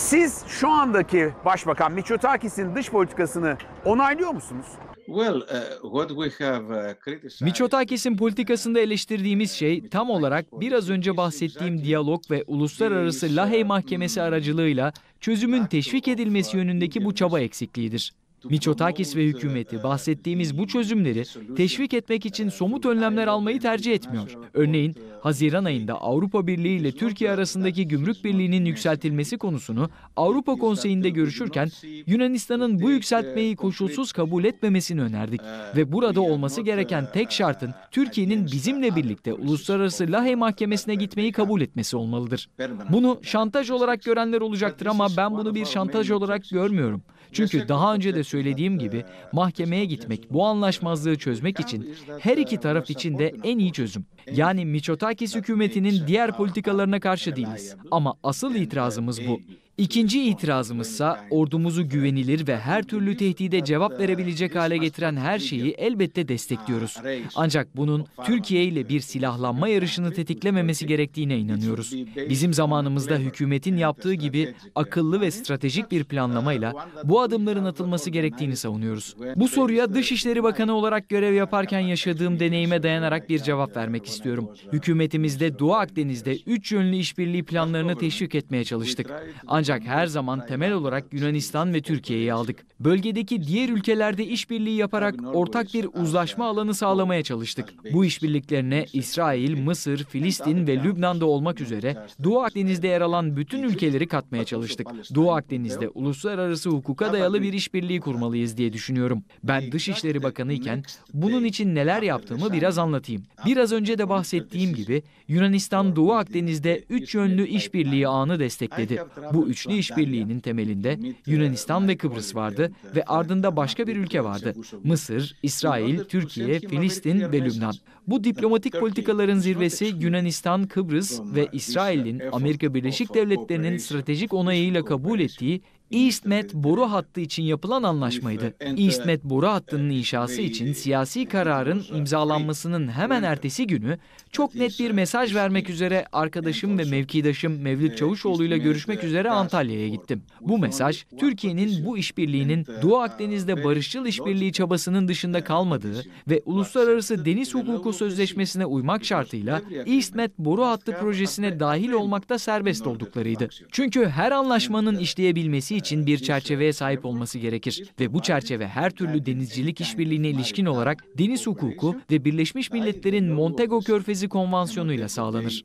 Siz şu andaki Başbakan Mitsotakis'in dış politikasını onaylıyor musunuz? Mitsotakis'in politikasında eleştirdiğimiz şey tam olarak biraz önce bahsettiğim diyalog ve Uluslararası Lahey Mahkemesi aracılığıyla çözümün teşvik edilmesi yönündeki bu çaba eksikliğidir. Mitsotakis ve hükümeti bahsettiğimiz bu çözümleri teşvik etmek için somut önlemler almayı tercih etmiyor. Örneğin Haziran ayında Avrupa Birliği ile Türkiye arasındaki gümrük birliğinin yükseltilmesi konusunu Avrupa Konseyi'nde görüşürken Yunanistan'ın bu yükseltmeyi koşulsuz kabul etmemesini önerdik ve burada olması gereken tek şartın Türkiye'nin bizimle birlikte Uluslararası Lahey Mahkemesi'ne gitmeyi kabul etmesi olmalıdır. Bunu şantaj olarak görenler olacaktır ama ben bunu bir şantaj olarak görmüyorum. Çünkü daha önce de söylediğim gibi mahkemeye gitmek, bu anlaşmazlığı çözmek için her iki taraf için de en iyi çözüm. Yani Mitsotakis hükümetinin diğer politikalarına karşı değiliz. Ama asıl itirazımız bu. İkinci itirazımızsa ordumuzu güvenilir ve her türlü tehdide cevap verebilecek hale getiren her şeyi elbette destekliyoruz. Ancak bunun Türkiye ile bir silahlanma yarışını tetiklememesi gerektiğine inanıyoruz. Bizim zamanımızda hükümetin yaptığı gibi akıllı ve stratejik bir planlamayla bu adımların atılması gerektiğini savunuyoruz. Bu soruya Dışişleri Bakanı olarak görev yaparken yaşadığım deneyime dayanarak bir cevap vermek istiyorum. Hükümetimizde Doğu Akdeniz'de 3 yönlü işbirliği planlarını teşvik etmeye çalıştık. Ancak her zaman temel olarak Yunanistan ve Türkiye'yi aldık. Bölgedeki diğer ülkelerde işbirliği yaparak ortak bir uzlaşma alanı sağlamaya çalıştık. Bu işbirliklerine İsrail, Mısır, Filistin ve Lübnan'da olmak üzere Doğu Akdeniz'de yer alan bütün ülkeleri katmaya çalıştık. Doğu Akdeniz'de uluslararası hukuka dayalı bir işbirliği kurmalıyız diye düşünüyorum. Ben Dışişleri Bakanı iken bunun için neler yaptığımı biraz anlatayım. Biraz önce de bahsettiğim gibi Yunanistan Doğu Akdeniz'de 3 yönlü işbirliği ağını destekledi. Bu üçlü işbirliğinin temelinde Yunanistan ve Kıbrıs vardı ve ardında başka bir ülke vardı. Mısır, İsrail, Türkiye, Filistin ve Lübnan. Bu diplomatik politikaların zirvesi Yunanistan, Kıbrıs ve İsrail'in Amerika Birleşik Devletleri'nin stratejik onayıyla kabul ettiği EastMed boru hattı için yapılan anlaşmaydı. EastMed boru hattının inşası için siyasi kararın imzalanmasının hemen ertesi günü çok net bir mesaj vermek üzere arkadaşım ve mevkidaşım Mevlüt Çavuşoğlu ile görüşmek üzere Antalya'ya gittim. Bu mesaj, Türkiye'nin bu işbirliğinin Doğu Akdeniz'de barışçıl işbirliği çabasının dışında kalmadığı ve Uluslararası Deniz Hukuku Sözleşmesi'ne uymak şartıyla EastMed boru hattı projesine dahil olmakta serbest olduklarıydı. Çünkü her anlaşmanın işleyebilmesi için bir çerçeveye sahip olması gerekir ve bu çerçeve her türlü denizcilik işbirliğine ilişkin olarak deniz hukuku ve Birleşmiş Milletler'in Montego Körfezi Konvansiyonu ile sağlanır.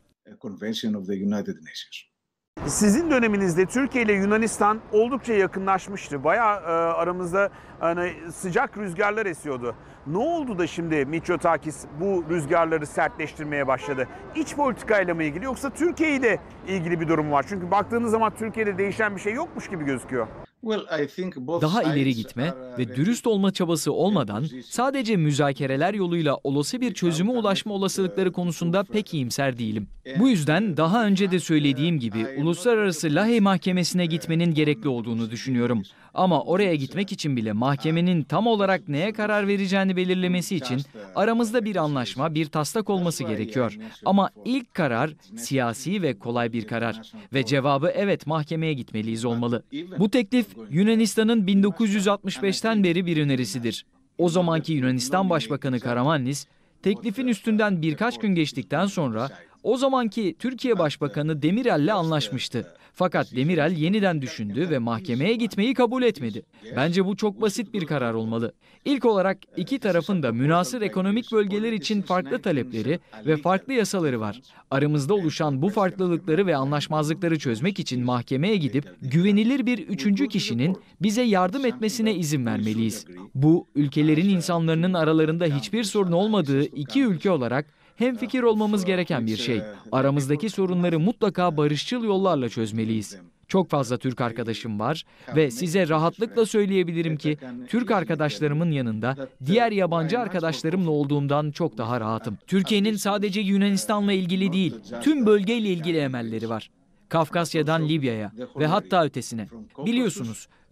Sizin döneminizde Türkiye ile Yunanistan oldukça yakınlaşmıştı. Bayağı aramızda sıcak rüzgarlar esiyordu. Ne oldu da şimdi Mitsotakis bu rüzgarları sertleştirmeye başladı? İç politikayla mı ilgili yoksa Türkiye ile ilgili bir durum var? Çünkü baktığınız zaman Türkiye'de değişen bir şey yokmuş gibi gözüküyor. Daha ileri gitme ve dürüst olma çabası olmadan sadece müzakereler yoluyla olası bir çözüme ulaşma olasılıkları konusunda pek iyimser değilim. Bu yüzden daha önce de söylediğim gibi Uluslararası Lahey Mahkemesi'ne gitmenin gerekli olduğunu düşünüyorum. Ama oraya gitmek için bile mahkemenin tam olarak neye karar vereceğini belirlemesi için aramızda bir anlaşma, bir taslak olması gerekiyor. Ama ilk karar siyasi ve kolay bir karar ve cevabı evet mahkemeye gitmeliyiz olmalı. Bu teklif Yunanistan'ın 1965'ten beri bir önerisidir. O zamanki Yunanistan Başbakanı Karamanlis, teklifin üstünden birkaç gün geçtikten sonra o zamanki Türkiye Başbakanı Demirel'le anlaşmıştı. Fakat Demirel yeniden düşündü ve mahkemeye gitmeyi kabul etmedi. Bence bu çok basit bir karar olmalı. İlk olarak iki tarafın da münhasır ekonomik bölgeler için farklı talepleri ve farklı yasaları var. Aramızda oluşan bu farklılıkları ve anlaşmazlıkları çözmek için mahkemeye gidip güvenilir bir üçüncü kişinin bize yardım etmesine izin vermeliyiz. Bu, ülkelerin insanların aralarında hiçbir sorun olmadığı iki ülke olarak hemfikir olmamız gereken bir şey. Aramızdaki sorunları mutlaka barışçıl yollarla çözmeliyiz. Çok fazla Türk arkadaşım var ve size rahatlıkla söyleyebilirim ki Türk arkadaşlarımın yanında diğer yabancı arkadaşlarımla olduğumdan çok daha rahatım. Türkiye'nin sadece Yunanistan'la ilgili değil, tüm bölgeyle ilgili emelleri var. Kafkasya'dan Libya'ya ve hatta ötesine. Biliyorsunuz,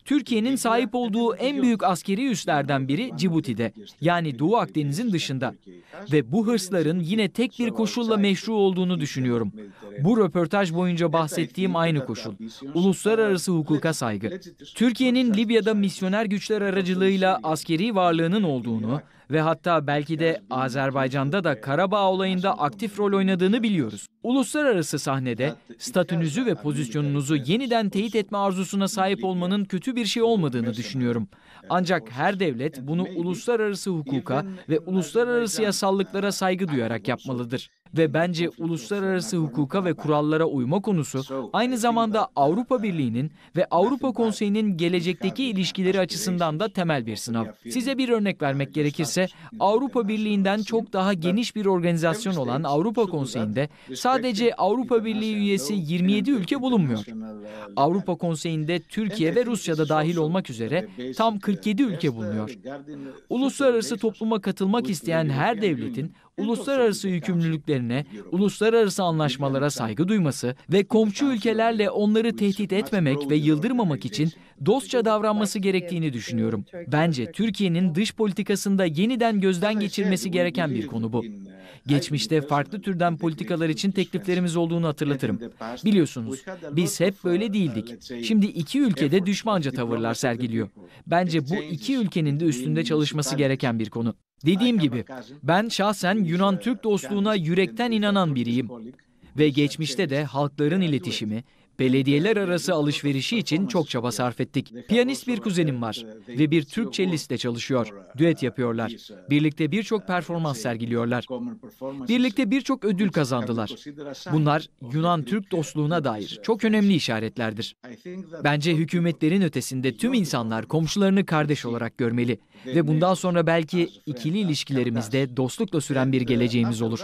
Türkiye'nin sahip olduğu en büyük askeri üslerden biri Cibuti'de, yani Doğu Akdeniz'in dışında. Ve bu hırsların yine tek bir koşulla meşru olduğunu düşünüyorum. Bu röportaj boyunca bahsettiğim aynı koşul, uluslararası hukuka saygı. Türkiye'nin Libya'da misyoner güçler aracılığıyla askeri varlığının olduğunu ve hatta belki de Azerbaycan'da da Karabağ olayında aktif rol oynadığını biliyoruz. Uluslararası sahnede statünüzü ve pozisyonunuzu yeniden teyit etme arzusuna sahip olmanın kötü bir şey olmadığını düşünüyorum. Ancak her devlet bunu uluslararası hukuka ve uluslararası yasallıklara saygı duyarak yapmalıdır. Ve bence uluslararası hukuka ve kurallara uyma konusu aynı zamanda Avrupa Birliği'nin ve Avrupa Konseyi'nin gelecekteki ilişkileri açısından da temel bir sınav. Size bir örnek vermek gerekirse Avrupa Birliği'nden çok daha geniş bir organizasyon olan Avrupa Konseyi'nde sadece Avrupa Birliği üyesi 27 ülke bulunmuyor. Avrupa Konseyi'nde Türkiye ve Rusya da dahil olmak üzere tam 47 ülke bulunuyor. Uluslararası topluma katılmak isteyen her devletin uluslararası yükümlülüklerine, uluslararası anlaşmalara saygı duyması ve komşu ülkelerle onları tehdit etmemek ve yıldırmamak için dostça davranması gerektiğini düşünüyorum. Bence Türkiye'nin dış politikasında yeniden gözden geçirmesi gereken bir konu bu. Geçmişte farklı türden politikalar için tekliflerimiz olduğunu hatırlatırım. Biliyorsunuz, biz hep böyle değildik. Şimdi iki ülke de düşmanca tavırlar sergiliyor. Bence bu iki ülkenin de üstünde çalışması gereken bir konu. Dediğim gibi, ben şahsen Yunan-Türk dostluğuna yürekten inanan biriyim. Ve geçmişte de halkların iletişimi, belediyeler arası alışverişi için çok çaba sarf ettik. Piyanist bir kuzenim var ve bir Türk cellistle çalışıyor. Düet yapıyorlar. Birlikte birçok performans sergiliyorlar. Birlikte birçok ödül kazandılar. Bunlar Yunan-Türk dostluğuna dair çok önemli işaretlerdir. Bence hükümetlerin ötesinde tüm insanlar komşularını kardeş olarak görmeli ve bundan sonra belki ikili ilişkilerimizde dostlukla süren bir geleceğimiz olur.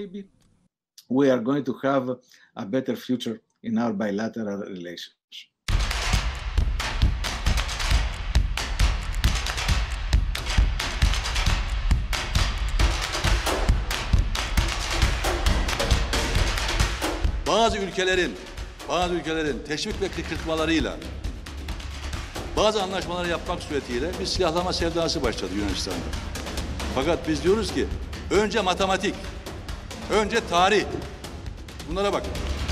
We are going to have a better future in our bilateral relations. Bazı ülkelerin teşvik ve kışkırtmalarıyla bazı anlaşmaları yapmak suretiyle bir silahlama sevdası başladı Yunanistan'da. Fakat biz diyoruz ki önce matematik, önce tarih. Bunlara bakın.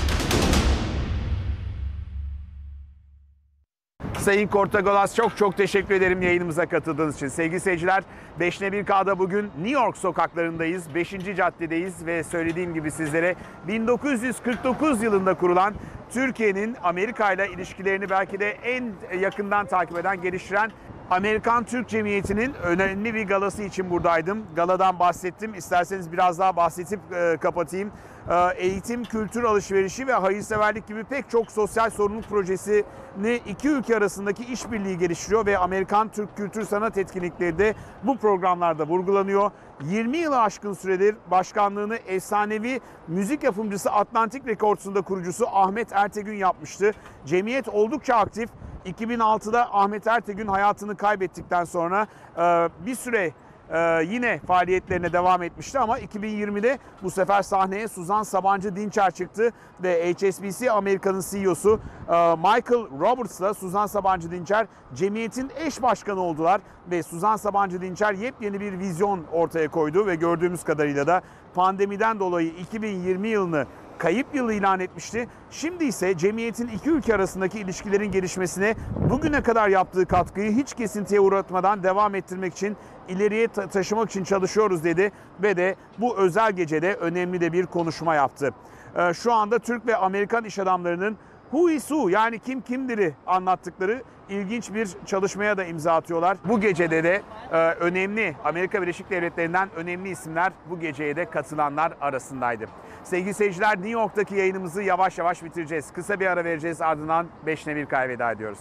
Sayın Kortagolas, çok teşekkür ederim yayınımıza katıldığınız için. Sevgili seyirciler, 5'ne1K'da bugün New York sokaklarındayız. 5. caddedeyiz ve söylediğim gibi sizlere 1949 yılında kurulan Türkiye'nin Amerika ile ilişkilerini belki de en yakından takip eden, geliştiren Amerikan Türk Cemiyeti'nin önemli bir galası için buradaydım. Galadan bahsettim. İsterseniz biraz daha bahsedip kapatayım. Eğitim, kültür alışverişi ve hayırseverlik gibi pek çok sosyal sorumluluk projesini iki ülke arasındaki işbirliği geliştiriyor ve Amerikan Türk kültür sanat etkinlikleri de bu programlarda vurgulanıyor. 20 yılı aşkın süredir başkanlığını efsanevi müzik yapımcısı Atlantic Records'un da kurucusu Ahmet Ertegün yapmıştı. Cemiyet oldukça aktif. 2006'da Ahmet Ertegün hayatını kaybettikten sonra bir süre yine faaliyetlerine devam etmişti ama 2020'de bu sefer sahneye Suzan Sabancı Dinçer çıktı ve HSBC Amerika'nın CEO'su Michael Roberts'la Suzan Sabancı Dinçer cemiyetin eş başkanı oldular ve Suzan Sabancı Dinçer yepyeni bir vizyon ortaya koydu ve gördüğümüz kadarıyla da pandemiden dolayı 2020 yılını kayıp yılı ilan etmişti. Şimdi ise cemiyetin iki ülke arasındaki ilişkilerin gelişmesine bugüne kadar yaptığı katkıyı hiç kesintiye uğratmadan devam ettirmek için, ileriye taşımak için çalışıyoruz dedi ve de bu özel gecede önemli de bir konuşma yaptı. Şu anda Türk ve Amerikan iş adamlarının who is who, yani kim kimdir'i anlattıkları ilginç bir çalışmaya da imza atıyorlar. Bu gecede de önemli Amerika Birleşik Devletleri'nden önemli isimler bu geceye de katılanlar arasındaydı. Sevgili seyirciler, New York'taki yayınımızı yavaş yavaş bitireceğiz. Kısa bir ara vereceğiz, ardından 5'ne1K'ya veda ediyoruz.